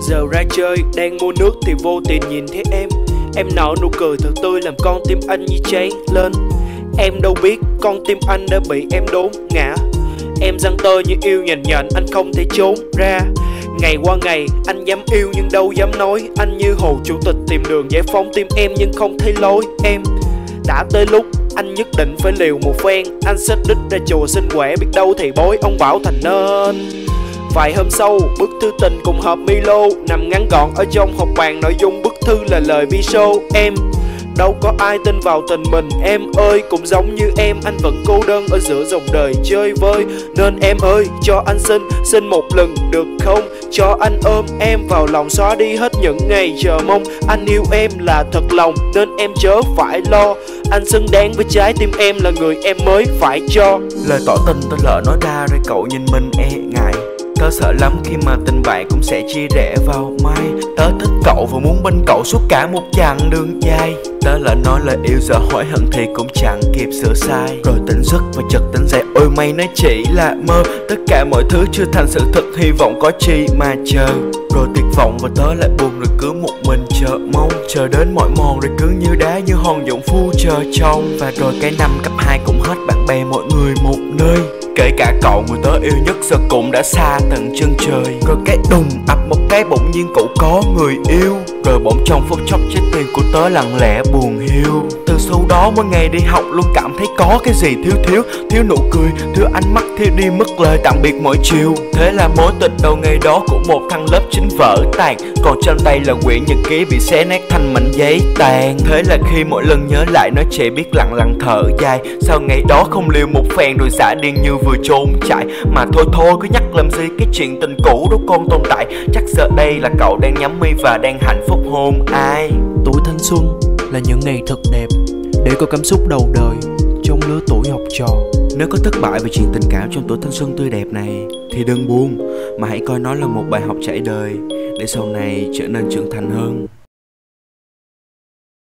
giờ ra chơi, đang mua nước thì vô tình nhìn thấy em. Em nở nụ cười thật tươi làm con tim anh như cháy lên. Em đâu biết con tim anh đã bị em đốn ngã. Em giăng tơ như yêu nhành nhạnh, anh không thể trốn ra. Ngày qua ngày anh dám yêu nhưng đâu dám nói. Anh như hồ chủ tịch tìm đường giải phóng tim em nhưng không thấy lối. Em đã tới lúc anh nhất định phải liều một phen. Anh xách đích ra chùa xin quẻ, biết đâu thì bối ông bảo thành nên. Vài hôm sau, bức thư tình cùng hộp Milo nằm ngắn gọn ở trong hộp bàn. Nội dung bức thư là lời video. Em đâu có ai tin vào tình mình em ơi. Cũng giống như em, anh vẫn cô đơn ở giữa dòng đời chơi vơi. Nên em ơi, cho anh xin một lần được không? Cho anh ôm em vào lòng, xóa đi hết những ngày chờ mong. Anh yêu em là thật lòng nên em chớ phải lo. Anh xứng đáng với trái tim em, là người em mới phải cho. Lời tỏ tình tôi lỡ nói ra rồi cậu nhìn mình e ngại. Tớ sợ lắm khi mà tình bạn cũng sẽ chia rẽ vào mai. Tớ thích cậu và muốn bên cậu suốt cả một chặng đường dài. Tớ lỡ nói lời yêu giờ hối hận thì cũng chẳng kịp sửa sai. Rồi tỉnh giấc và chợt tỉnh dậy, ôi may nó chỉ là mơ. Tất cả mọi thứ chưa thành sự thật, hy vọng có chi mà chờ. Rồi tuyệt vọng và tớ lại buồn, rồi cứ một mình chờ mong. Chờ đến mỏi mòn rồi cứ như đá như hòn dũng phu chờ trông. Và rồi cái năm cấp 2 cũng hết, bạn bè mỗi người một nơi. Kể cả cậu người tớ yêu nhất giờ cũng đã xa tận chân trời. Rồi cái đùng ập một cái bỗng nhiên cậu có người yêu. Rồi bỗng trong phút chốc trái tim của tớ lặng lẽ buồn hiu. Từ sau đó mỗi ngày đi học luôn cảm thấy có cái gì thiếu. Thiếu nụ cười, thiếu ánh mắt, thiếu đi mất lời tạm biệt mỗi chiều. Thế là mối tình đầu ngày đó của một thằng lớp 9 vỡ tàn. Còn trên tay là quyển nhật ký bị xé nát thành mảnh giấy tàn. Thế là khi mỗi lần nhớ lại nó chỉ biết lặng lặng thở dài. Sau ngày đó không liều một phen rồi xả điên như vừa trốn chạy. Mà thôi cứ nhắc làm gì cái chuyện tình cũ đó con tồn tại. Chắc giờ đây là cậu đang nhắm mi và đang hạnh phúc hôn ai. Tuổi thanh xuân là những ngày thật đẹp để có cảm xúc đầu đời trong lứa tuổi học trò. Nếu có thất bại về chuyện tình cảm trong tuổi thanh xuân tươi đẹp này thì đừng buồn, mà hãy coi nó là một bài học trải đời để sau này trở nên trưởng thành hơn.